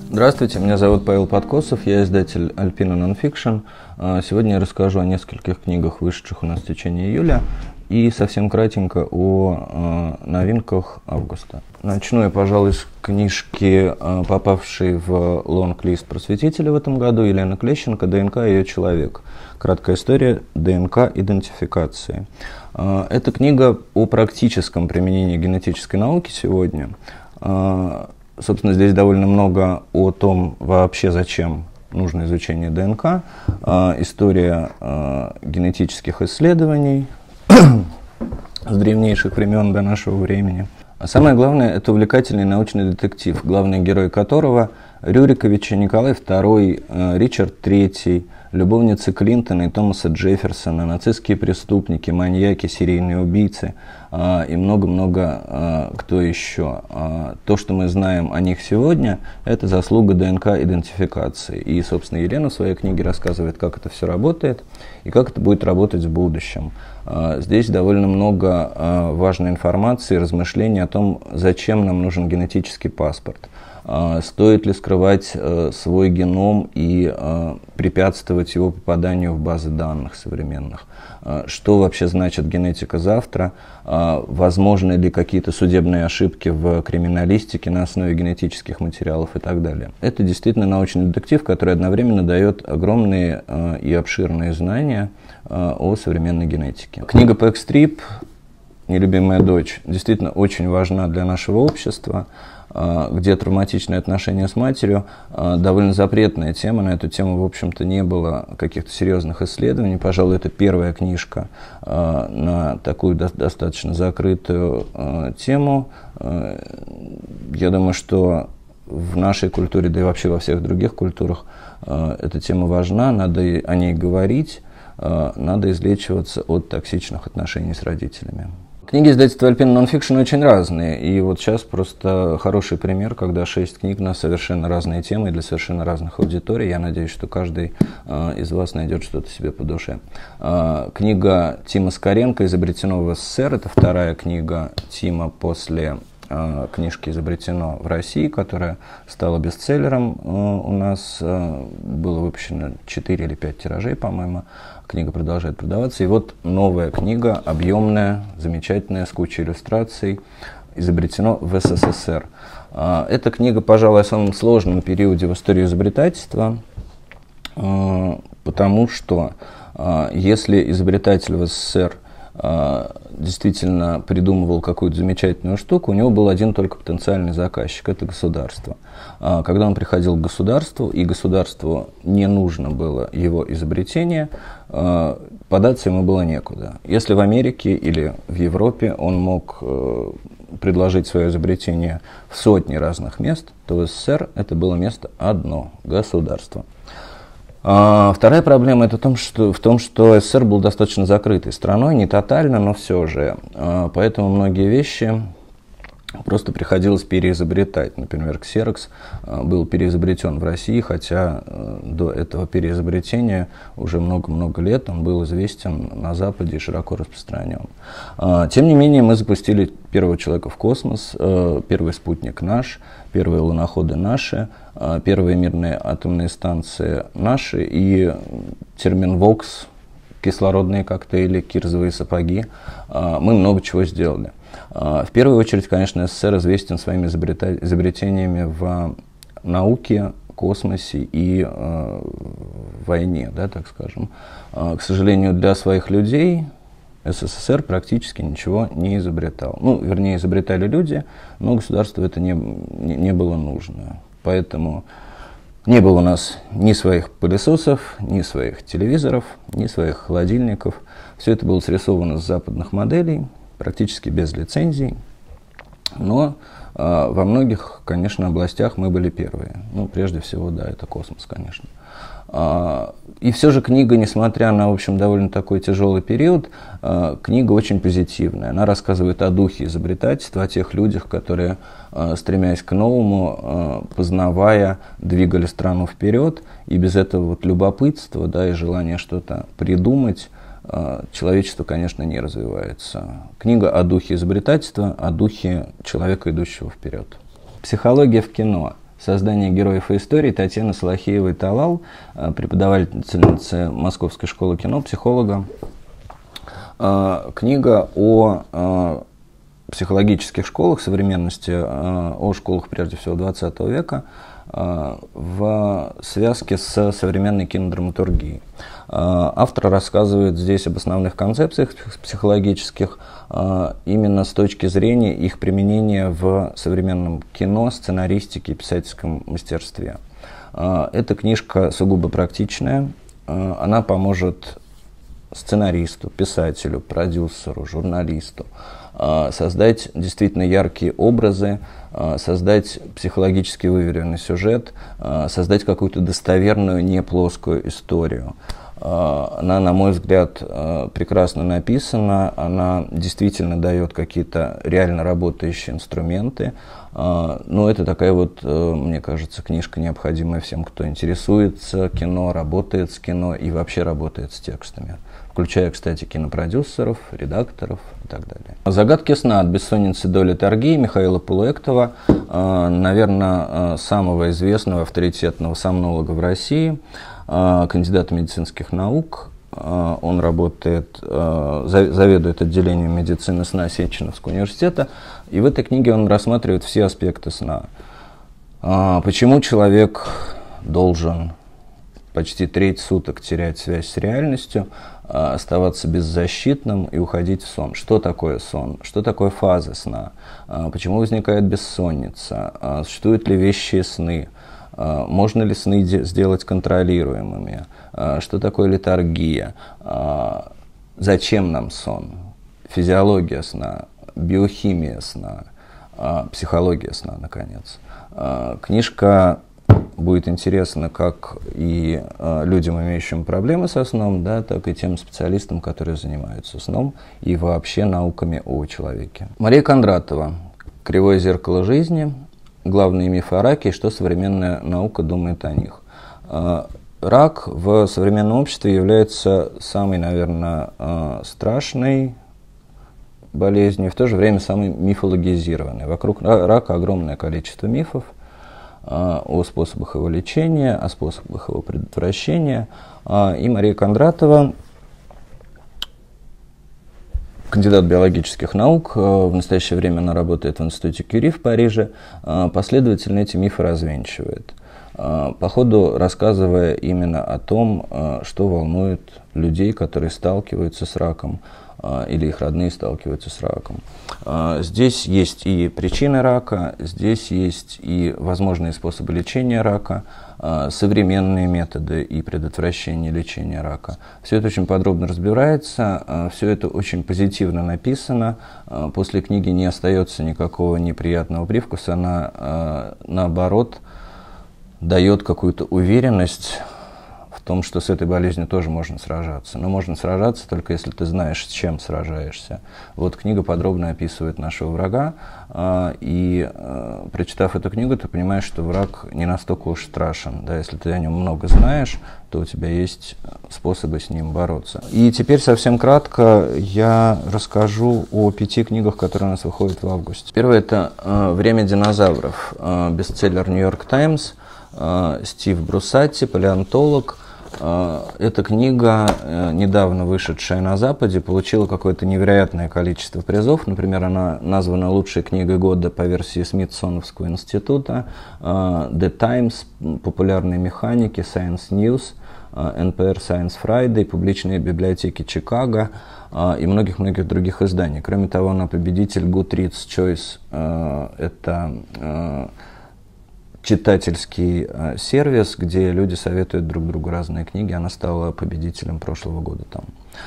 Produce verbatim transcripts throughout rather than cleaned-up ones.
Здравствуйте, меня зовут Павел Подкосов, я издатель Alpina Nonfiction. Сегодня я расскажу о нескольких книгах, вышедших у нас в течение июля, и совсем кратенько о новинках августа. Начну я, пожалуй, с книжки, попавшей в лонг-лист просветителя в этом году, Елены Клещенко «ДНК и ее человек». Краткая история ДНК-идентификации. Это книга о практическом применении генетической науки сегодня. Собственно, здесь довольно много о том вообще, зачем нужно изучение ДНК, история генетических исследований с древнейших времен до нашего времени. А самое главное, это увлекательный научный детектив, главный герой которого Рюриковича Николай второй, Ричард третий, любовницы Клинтона и Томаса Джефферсона, нацистские преступники, маньяки, серийные убийцы э, и много-много э, кто еще. Э, то, что мы знаем о них сегодня, это заслуга ДНК-идентификации. И, собственно, Елена в своей книге рассказывает, как это все работает и как это будет работать в будущем. Э, здесь довольно много э, важной информации, размышлений о том, зачем нам нужен генетический паспорт. Стоит ли скрывать э, свой геном и э, препятствовать его попаданию в базы данных современных? Э, что вообще значит генетика завтра? Э, возможны ли какие-то судебные ошибки в криминалистике на основе генетических материалов и так далее? Это действительно научный детектив, который одновременно дает огромные э, и обширные знания э, о современной генетике. Книга Пэкстрип «Нелюбимая дочь» действительно очень важна для нашего общества, где травматичные отношения с матерью, довольно запретная тема. На эту тему, в общем-то, не было каких-то серьезных исследований. Пожалуй, это первая книжка на такую достаточно закрытую тему. Я думаю, что в нашей культуре, да и вообще во всех других культурах, эта тема важна, надо о ней говорить, надо излечиваться от токсичных отношений с родителями. Книги издательства Alpina Nonfiction очень разные, и вот сейчас просто хороший пример, когда шесть книг на совершенно разные темы для совершенно разных аудиторий. Я надеюсь, что каждый э, из вас найдет что-то себе по душе. Э, книга Тима Скоренко «Изобретено в СССР» — это вторая книга Тима после э, книжки «Изобретено в России», которая стала бестселлером э, у нас. Э, было выпущено четыре или пять тиражей, по-моему. Книга продолжает продаваться. И вот новая книга, объемная, замечательная, с кучей иллюстраций, «Изобретено в СССР». Эта книга, пожалуй, о самом сложном периоде в истории изобретательства, потому что если изобретатель в СССР действительно придумывал какую-то замечательную штуку, у него был один только потенциальный заказчик – это государство. Когда он приходил к государству, и государству не нужно было его изобретение, податься ему было некуда. Если в Америке или в Европе он мог предложить свое изобретение в сотни разных мест, то в СССР это было место одно – государство. А, вторая проблема это в том, что, в том, что СССР был достаточно закрытой страной, не тотально, но все же. А, поэтому многие вещи просто приходилось переизобретать. Например, ксерокс а, был переизобретен в России, хотя а, до этого переизобретения уже много-много лет он был известен на Западе и широко распространен. А, тем не менее, мы запустили первого человека в космос, а, первый спутник наш, первые луноходы наши, первые мирные атомные станции наши, и термин «вокс», кислородные коктейли, кирзовые сапоги, мы много чего сделали. В первую очередь, конечно, СССР известен своими изобретениями в науке, космосе и э, войне, да, так скажем. К сожалению, для своих людей СССР практически ничего не изобретал. Ну, вернее, изобретали люди, но государству это не, не, не было нужно. Поэтому не было у нас ни своих пылесосов, ни своих телевизоров, ни своих холодильников. Все это было срисовано с западных моделей, практически без лицензий. Но э, во многих, конечно, областях мы были первые. Ну, прежде всего, да, это космос, конечно. И все же книга, несмотря на, в общем, довольно такой тяжелый период, книга очень позитивная. Она рассказывает о духе изобретательства, о тех людях, которые, стремясь к новому, познавая, двигали страну вперед. И без этого вот любопытства, да, и желания что-то придумать, человечество, конечно, не развивается. Книга о духе изобретательства, о духе человека, идущего вперед. Психология в кино. Создание героев и историй Татьяны Салахеевой-Талал, преподавательницы Московской школы кино, психолога. Книга о психологических школах современности, о школах, прежде всего, двадцатого века, в связке с современной кинодраматургией. Автор рассказывает здесь об основных концепциях психологических, именно с точки зрения их применения в современном кино, сценаристике и писательском мастерстве. Эта книжка сугубо практичная, она поможет сценаристу, писателю, продюсеру, журналисту создать действительно яркие образы, создать психологически выверенный сюжет, создать какую-то достоверную, не плоскую историю. Она, на мой взгляд, прекрасно написана, она действительно дает какие-то реально работающие инструменты. Но это такая вот, мне кажется, книжка, необходимая всем, кто интересуется кино, работает с кино и вообще работает с текстами, включая, кстати, кинопродюсеров, редакторов и так далее. «Загадки сна. От бессонницы до летаргии» Михаила Полуэктова, наверное, самого известного авторитетного сомнолога в России, кандидата медицинских наук. Он работает, заведует отделением медицины сна Сеченовского университета. И в этой книге он рассматривает все аспекты сна. Почему человек должен почти треть суток терять связь с реальностью, оставаться беззащитным и уходить в сон. Что такое сон? Что такое фазы сна? Почему возникает бессонница? Существуют ли вещие сны? Можно ли сны сделать контролируемыми? Что такое летаргия? Зачем нам сон? Физиология сна, биохимия сна, психология сна, наконец. Книжка будет интересна как и людям, имеющим проблемы со сном, да, так и тем специалистам, которые занимаются сном и вообще науками о человеке. Мария Кондратова. «Кривое зеркало жизни. Главные мифы о раке и что современная наука думает о них». Рак в современном обществе является самой, наверное, страшной болезнью, в то же время самой мифологизированной. Вокруг рака огромное количество мифов о способах его лечения, о способах его предотвращения. И Мария Кондратова, кандидат биологических наук, в настоящее время она работает в институте Кюри в Париже, последовательно эти мифы развенчивает, по ходу рассказывая именно о том, что волнует людей, которые сталкиваются с раком, или их родные сталкиваются с раком. Здесь есть и причины рака, здесь есть и возможные способы лечения рака, современные методы и предотвращения лечения рака. Все это очень подробно разбирается, все это очень позитивно написано. После книги не остается никакого неприятного привкуса, она, наоборот, дает какую-то уверенность в том, что с этой болезнью тоже можно сражаться. Но можно сражаться только если ты знаешь, с чем сражаешься. Вот книга подробно описывает нашего врага, и, прочитав эту книгу, ты понимаешь, что враг не настолько уж страшен. Да? Если ты о нем много знаешь, то у тебя есть способы с ним бороться. И теперь совсем кратко я расскажу о пяти книгах, которые у нас выходят в августе. Первое – это «Время динозавров», бестселлер «Нью-Йорк Таймс», Стив Бруссатти, палеонтолог. Эта книга, недавно вышедшая на Западе, получила какое-то невероятное количество призов. Например, она названа лучшей книгой года по версии Смитсоновского института, The Times, популярные механики, Science News, эн пи ар Science Friday, публичные библиотеки Чикаго и многих-многих других изданий. Кроме того, она победитель Goodreads Choice. Это читательский э, сервис, где люди советуют друг другу разные книги. Она стала победителем прошлого года там.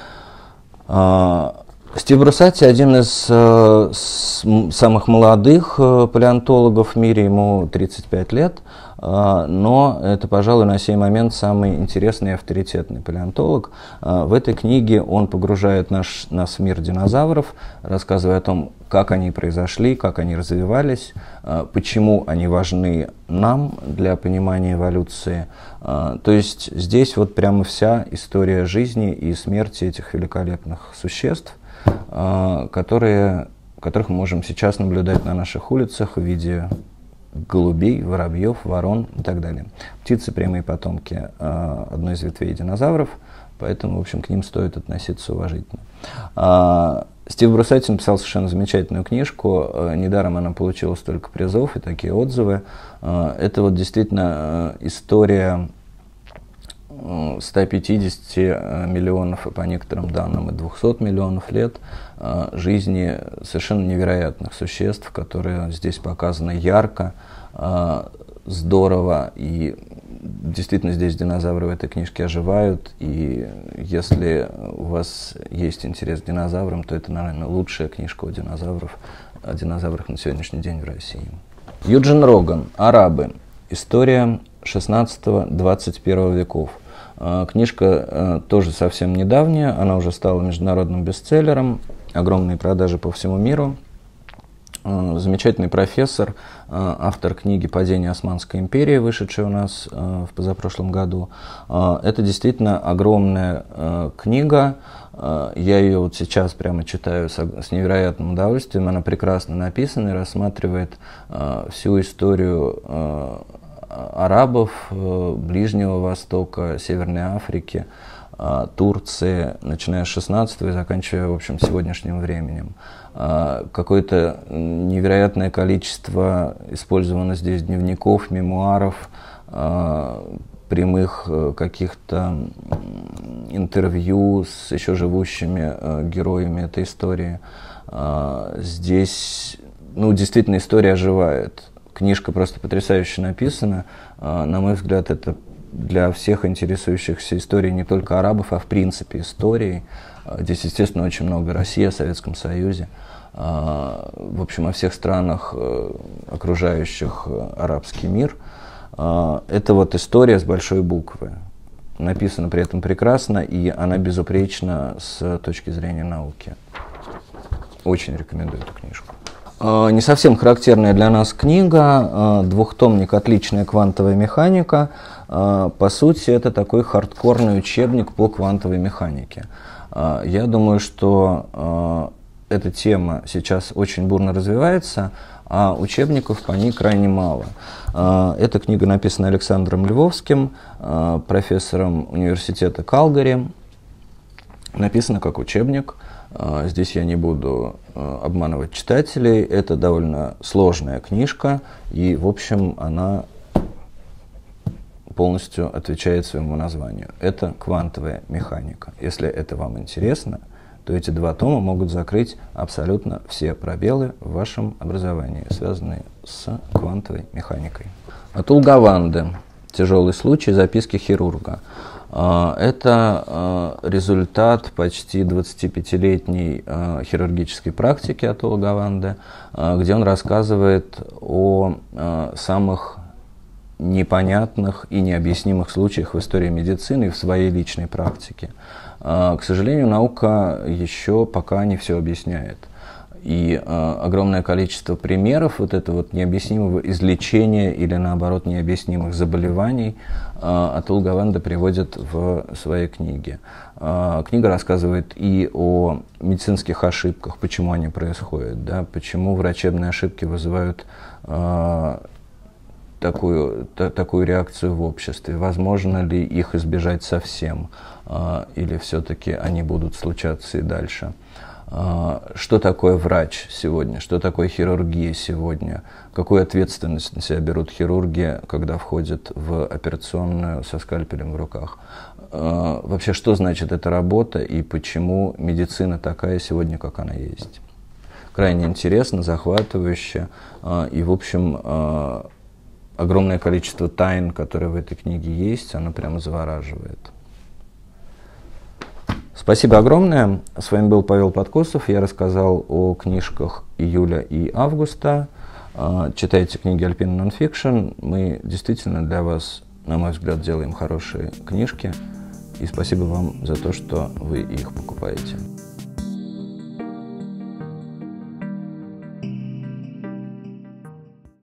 А, Стив Бруссатти один из э, с, самых молодых э, палеонтологов в мире, ему тридцать пять лет, э, но это, пожалуй, на сей момент самый интересный и авторитетный палеонтолог. Э, в этой книге он погружает наш, нас в мир динозавров, рассказывая о том, как они произошли, как они развивались, э, почему они важны нам для понимания эволюции. Э, то есть здесь вот прямо вся история жизни и смерти этих великолепных существ, которые, которых мы можем сейчас наблюдать на наших улицах в виде голубей, воробьев, ворон и так далее. Птицы – прямые потомки э, одной из ветвей динозавров, поэтому, в общем, к ним стоит относиться уважительно. А, Стив Бруссетти написал совершенно замечательную книжку, э, недаром она получила столько призов и такие отзывы. Э, это вот действительно э, история ста пятидесяти миллионов, и по некоторым данным и двухсот миллионов лет э, жизни совершенно невероятных существ, которые здесь показаны ярко, э, здорово, и действительно здесь динозавры в этой книжке оживают, и если у вас есть интерес к динозаврам, то это, наверное, лучшая книжка о динозаврах, о динозаврах на сегодняшний день в России. Юджин Роган. Арабы. История шестнадцатого-двадцать первого веков. Книжка тоже совсем недавняя, она уже стала международным бестселлером, огромные продажи по всему миру. Замечательный профессор, автор книги «Падение Османской империи», вышедшей у нас в позапрошлом году. Это действительно огромная книга. Я ее вот сейчас прямо читаю с невероятным удовольствием. Она прекрасно написана и рассматривает всю историю арабов, Ближнего Востока, Северной Африки, Турции, начиная с шестнадцатого и заканчивая, в общем, сегодняшним временем. Какое-то невероятное количество использовано здесь дневников, мемуаров, прямых каких-то интервью с еще живущими героями этой истории. Здесь, ну, действительно, история оживает. Книжка просто потрясающе написана. На мой взгляд, это для всех интересующихся историей не только арабов, а в принципе историей. Здесь, естественно, очень много России, о Советском Союзе. В общем, о всех странах, окружающих арабский мир. Это вот история с большой буквы. Написана при этом прекрасно, и она безупречна с точки зрения науки. Очень рекомендую эту книжку. Не совсем характерная для нас книга, двухтомник «Отличная квантовая механика». По сути, это такой хардкорный учебник по квантовой механике. Я думаю, что эта тема сейчас очень бурно развивается, а учебников по ней крайне мало. Эта книга написана Александром Львовским, профессором университета Калгари. Написана как учебник. Здесь я не буду обманывать читателей. Это довольно сложная книжка, и, в общем, она полностью отвечает своему названию. Это квантовая механика. Если это вам интересно, то эти два тома могут закрыть абсолютно все пробелы в вашем образовании, связанные с квантовой механикой. Атул Гаванде. Тяжелый случай. Записки хирурга. Это результат почти двадцатипятилетней хирургической практики Атула Гаванде, где он рассказывает о самых непонятных и необъяснимых случаях в истории медицины и в своей личной практике. К сожалению, наука еще пока не все объясняет. И э, огромное количество примеров вот этого вот необъяснимого излечения или, наоборот, необъяснимых заболеваний э, Атул Гаванде приводит в своей книге. Э, книга рассказывает и о медицинских ошибках, почему они происходят, да, почему врачебные ошибки вызывают э, такую, та, такую реакцию в обществе, возможно ли их избежать совсем, э, или все-таки они будут случаться и дальше. Что такое врач сегодня, что такое хирургия сегодня, какую ответственность на себя берут хирурги, когда входят в операционную со скальпелем в руках. Вообще, что значит эта работа и почему медицина такая сегодня, как она есть. Крайне интересно, захватывающе, и, в общем, огромное количество тайн, которые в этой книге есть, оно прямо завораживает. Спасибо огромное. С вами был Павел Подкосов. Я рассказал о книжках июля и августа. Читайте книги Alpina Nonfiction. Мы действительно для вас, на мой взгляд, делаем хорошие книжки. И спасибо вам за то, что вы их покупаете.